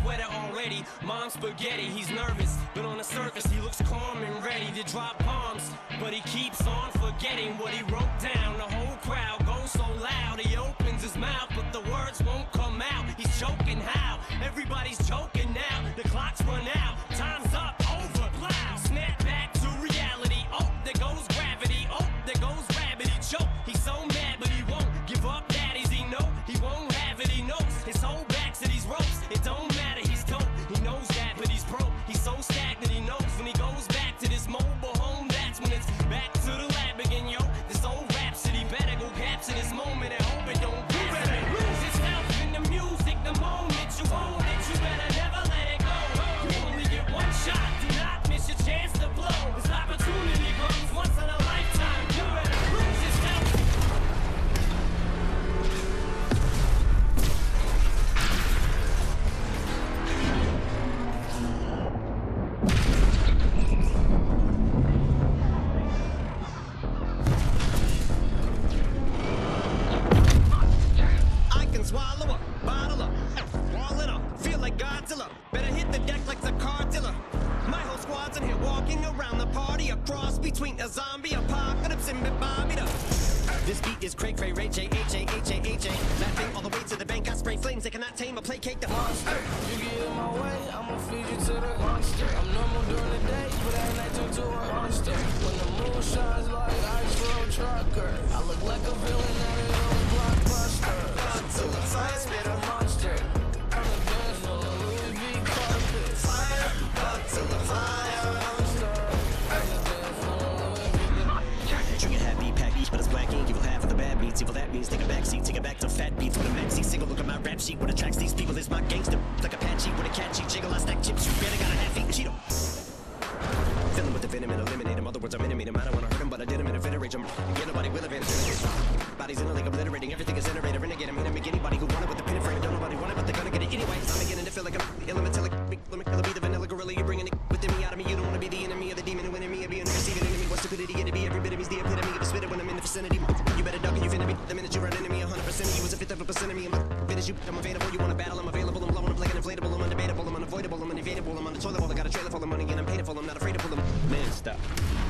sweater already. Mom's spaghetti, he's nervous, but on the surface he looks calm and ready to drop bombs. But he keeps on forgetting what he wrote down. The whole crowd goes so loud, he opens his mouth, but the words won't come out. He's choking how? Everybody's choking now. The clock's run out, time's up, over, loud. Snap back to reality. Oh, there goes gravity. Oh, there goes rabbit. He choke. He's so mad, but he won't give up. Daddies, he know he won't have it. He knows his whole back to these ropes. It don't matter. He's dope. He knows that, but he's broke. He's so stagnant. He knows when he goes back to this mobile home, that's when it's back to the lab again, yo. This old rhapsody better go capture this moment and hope it don't lose itself in the music. The moment you own it, you better never let it go. You only get one shot. Do not miss your chance to blow. This opportunity comes once in a lifetime. You better lose yourself. I can swallow a bottle up, wall it up, feel like Godzilla. Better hit the deck like the cartilla. My whole squad's in here walking around the party, a cross between a zombie apocalypse and Bobby. This beat is cray cray, Ray J, H-A-H-A-H-A. Laughing all the way to the bank, I spray flames, they cannot tame or placate the monster. You get in my way, I'ma feed you to the monster. I'm normal during the day, but at night turn to a monster. When the moon shines like ice road trucker, I look like a villain out of your own blockbuster. Godzilla, I spit a monster. I'm a dance on a Louis V carpet. Fire, Godzilla, fire, monster. I'm a dance on a Louis V. Trigger happy, pack each, but it's black ink. Evil half of the bad beats. Evil that means take a back seat, take it back to fat beats with a maxi single. Look at my rap sheet. What attracts these people is my gangster. Like Apache with a catchy jiggle. I stack chips. You better got a half-eat Cheeto. Fill him with the venom and eliminate him. Other words, I'm intimate him. I don't wanna hurt him, but I did him in a fit of rage. Get nobody will advantage. Bodies in a league obliterating. Everything is generator. Renegade him. Hit him. Make anybody who want it with the pin and frame. Don't nobody want it, but they're gonna get it anyway. I'm beginning to feel like I'm elementally. Let me be the vanilla gorilla. You're bringing it within me out of me. You don't wanna be the enemy of the demon who in me and be an receiving enemy. What stupidity it'd be. Every bit of me's the epitome of a spitter when I'm in the vicinity. You better duck and you finna be. The minute you run into me, 100% of you is a fifth of a percent of me. I'm a bit as you. I'm available. You wanna battle? I'm available. I'm blowing. I'm like an inflatable. I'm undebatable. I'm unavoidable. I'm unavoidable. I'm on the toilet bowl. I got a trailer full of money and I'm paid for. I'm not afraid to pull them. Man, stop.